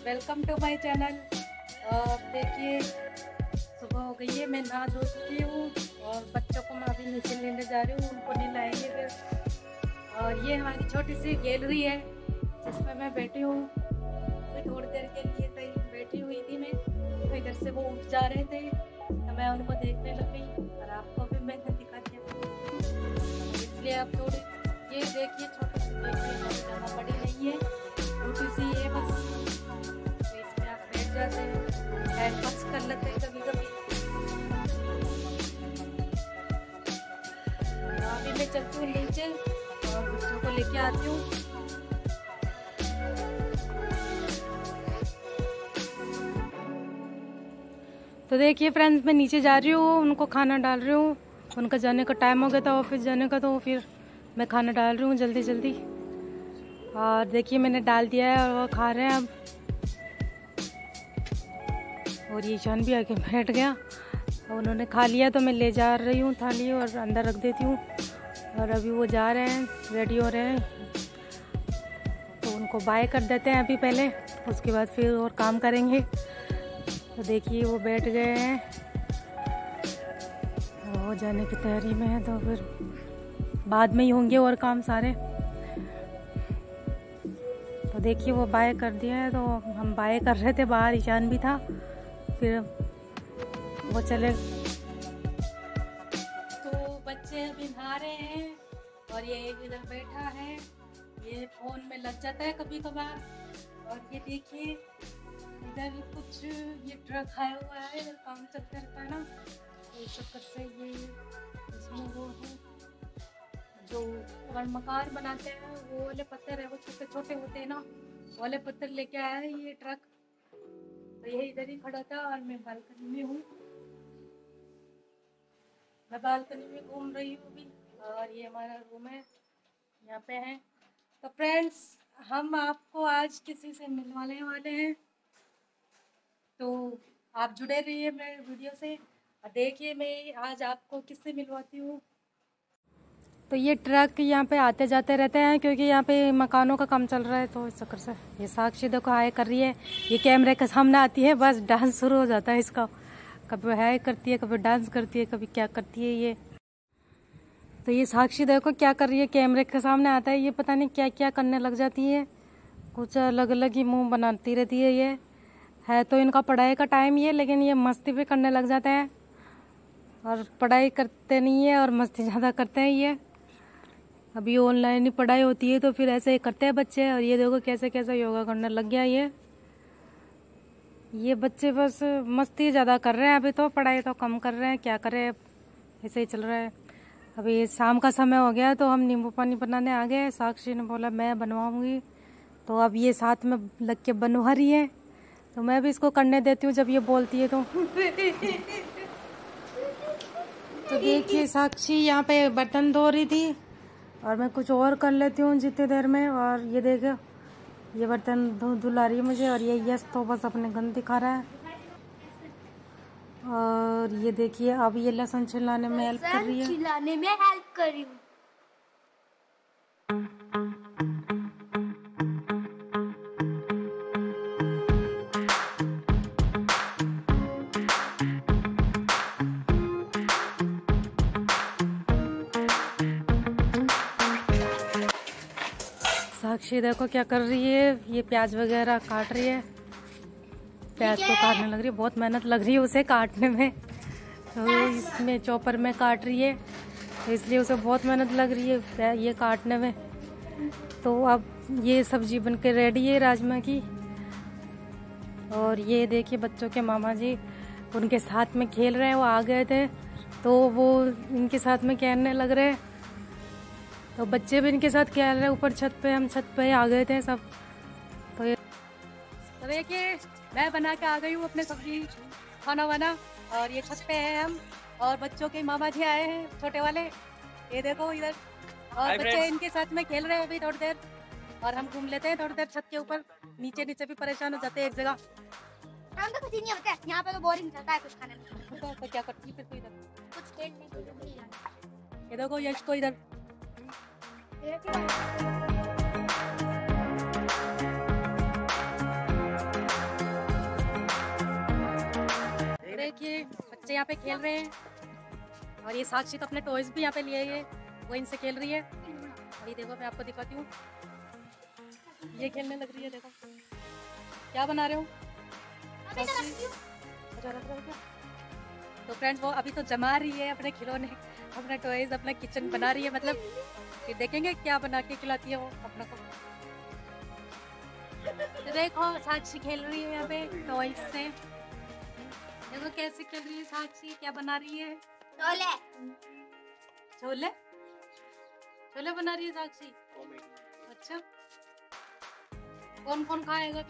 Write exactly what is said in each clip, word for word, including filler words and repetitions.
Welcome to my channel. देखिए सुबह हो गई है, मैं नहा धो चुकी हूँ और बच्चों को मैं अभी नीचे लेने जा रही हूँ, उनको नहलाएंगे फिर। और ये हमारी छोटी सी गैलरी है जिसमें मैं बैठी हूँ। तो थोड़ी देर के लिए कहीं बैठी हुई थी मैं, तो इधर से वो उठ जा रहे थे तो मैं उनको देखने लग गई और आपको भी मैंने दिखा दिया। इसलिए आप थोड़ी ये देखिए, छोटी सी ज़्यादा बड़ी नहीं है, छोटी सी है बस। तो इसमें आप बैठ जाते हैं, टाइम पास कर लेते हैं कभी कभी। अभी मैं चलती हूँ नीचे और बच्चों को लेके आती हूँ। तो देखिए फ्रेंड्स, मैं नीचे जा रही हूँ, उनको खाना डाल रही हूँ। उनका जाने का टाइम हो गया था ऑफिस जाने का, तो फिर मैं खाना डाल रही हूँ जल्दी जल्दी। और देखिए मैंने डाल दिया है और वो खा रहे हैं अब। और ये ईशान भी आके बैठ गया और उन्होंने खा लिया, तो मैं ले जा रही हूँ थाली और अंदर रख देती हूँ। और अभी वो जा रहे हैं, रेडी हो रहे हैं, तो उनको बाय कर देते हैं अभी पहले, उसके बाद फिर और काम करेंगे। तो देखिए वो बैठ गए हैं, वो जाने की तैयारी में है, तो फिर बाद में ही होंगे और काम सारे। तो देखिए वो बाय कर दिया है, तो हम बाय कर रहे थे, बाहर ईशान भी था, फिर वो चले। तो बच्चे अभी नहा रहे हैं और ये इधर बैठा है, ये फोन में लग जाता है कभी कभार। और ये देखिए इधर कुछ ये ट्रक आया हुआ है, इधर काम चलता रहता है ना, तो इस चक्कर से ये इसमें वो है जो अगर मकान बनाते हैं वो वाले पत्थर है, वो छोटे छोटे होते हैं ना, वाले पत्थर लेके आया है ये ट्रक। तो ये इधर ही खड़ा था और मैं बालकनी में हूँ, मैं बालकनी में घूम रही हूँ अभी। और ये हमारा रूम है, यहाँ पे है। तो फ्रेंड्स, हम आपको आज किसी से मिलवाने वाले हैं, तो आप जुड़े रहिए मेरे वीडियो से और देखिए मैं आज आपको किससे मिलवाती हूँ। तो ये ट्रक यहाँ पे आते जाते रहते हैं क्योंकि यहाँ पे मकानों का काम चल रहा है, तो इस चक्कर से ये साक्षी देखो हाय कर रही है, ये कैमरे के सामने आती है, बस डांस शुरू हो जाता है इसका। कभी हाय करती है, कभी डांस करती है, कभी क्या करती है ये। तो ये साक्षी देखो क्या कर रही है, कैमरे के सामने आता है ये पता नहीं क्या क्या करने लग जाती है, कुछ अलग अलग ही मुँह बनाती रहती है। ये है तो इनका पढ़ाई का टाइम ये, लेकिन ये मस्ती भी करने लग जाते हैं और पढ़ाई करते नहीं है और मस्ती ज़्यादा करते हैं ये। अभी ऑनलाइन ही पढ़ाई होती है तो फिर ऐसे ही करते हैं बच्चे। और ये देखो कैसे कैसे योगा करने लग गया ये ये बच्चे बस मस्ती ज़्यादा कर रहे हैं, अभी तो पढ़ाई तो कम कर रहे हैं, क्या करें, ऐसे ही चल रहा है। अभी शाम का समय हो गया तो हम नींबू पानी बनाने आ गए, साक्षी ने बोला मैं बनवाऊंगी, तो अब ये साथ में लग के बनवा रही है, तो मैं भी इसको करने देती हूँ जब ये बोलती है तो। तो देखिए साक्षी यहाँ पे बर्तन धो रही थी और मैं कुछ और कर लेती हूँ जितनी देर में। और ये देखो ये बर्तन धो धुला रही है मुझे, और ये यस तो बस अपने गंद दिखा रहा है। और ये देखिए अब ये लहसुन छिलाने में हेल्प कर रही है, छिलाने में हेल्प कर रही हूँ। साक्षी देखो क्या कर रही है, ये प्याज वगैरह काट रही है, प्याज को काटने लग रही है, बहुत मेहनत लग रही है उसे काटने में, तो इसमें चॉपर में काट रही है, तो इसलिए उसे बहुत मेहनत लग रही है ये काटने में। तो अब ये सब्जी बन के रेडी है राजमा की। और ये देखिए बच्चों के मामा जी उनके साथ में खेल रहे हैं, वो आ गए थे तो वो इनके साथ में खेलने लग रहे हैं, तो बच्चे भी इनके साथ खेल रहे हैं ऊपर छत पे, हम छत पे आ गए थे सब। तो ये तो देखिए मैं बना के आ गई हूँ अपने सब्जी खाना वाना, और ये छत पे है हम, और बच्चों के मामा जी आए हैं छोटे वाले, ये देखो इधर, और बच्चे इनके साथ में खेल रहे हैं अभी थोड़ी देर, और हम घूम लेते हैं थोड़ी देर छत के ऊपर, नीचे नीचे भी परेशान हो जाते हैं एक जगह। हम तो कुछ नहीं होता है यहाँ पे, तो बोरिंग चलता है कुछ खाने में। तो, तो क्या करती है फिर? तो इधर कुछ खेलने के लिए नहीं जाना। ये देखो, यश को इधर। देखिए बच्चे यहाँ पे खेल रहे हैं और ये साक्षी तो अपने टॉयज भी यहाँ पे लिए है, वो इनसे खेल रही है। और ये देखो मैं आपको दिखाती हूँ, ये खेलने लग रही है। देखो क्या बना रहे हो? तो फ्रेंड्स वो अभी तो जमा रही है अपने खिलौने, अपने टॉयज, अपना किचन बना रही है। मतलब फिर देखेंगे क्या बना के खिलाती है वो अपना को। तो देखो साक्षी खेल रही है यहाँ पे टॉयज से। देखो कैसे खेल रही है साक्षी, क्या बना रही है? छोले छोले छोले बना रही है साक्षी। अच्छा कौन कौन खाएगा?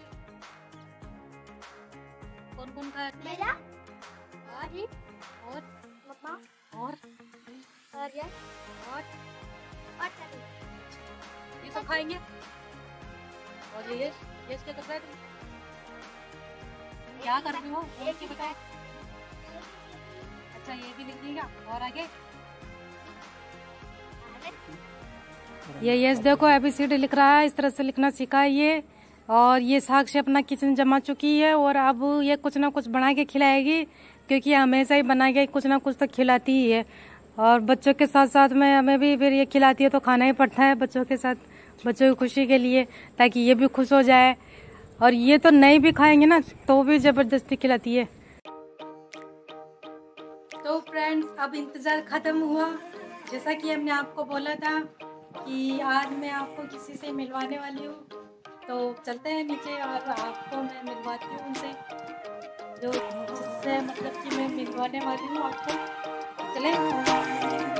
कौन कौन खाएगा? मेरा और और मम्मा और और ये और और चटनी। ये सब खाएंगे। और ये ये क्या कर रहा है तुम? क्या कर रही हो? बोल के बताओ। अच्छा ये भी लिख लीजिएगा। और आगे ये यस देखो एबीसीडी लिख रहा है, इस तरह से लिखना सीखा है ये। और ये साक्षी अपना किचन जमा चुकी है और अब ये कुछ ना कुछ बना के खिलाएगी, क्योंकि हमेशा ही बना के कुछ ना कुछ तो खिलाती ही है। और बच्चों के साथ साथ में हमें भी फिर ये खिलाती है, तो खाना ही पड़ता है बच्चों के साथ, बच्चों की खुशी के लिए, ताकि ये भी खुश हो जाए। और ये तो नहीं भी खाएंगे ना तो भी जबरदस्ती खिलाती है। तो फ्रेंड्स अब इंतज़ार ख़त्म हुआ। जैसा कि हमने आपको बोला था कि आज मैं आपको किसी से मिलवाने वाली हूँ, तो चलते हैं नीचे और आपको मैं मिलवाती हूँ उनसे, जो जिससे मतलब कि मैं मिलवाने वाली हूँ आपको। चलें।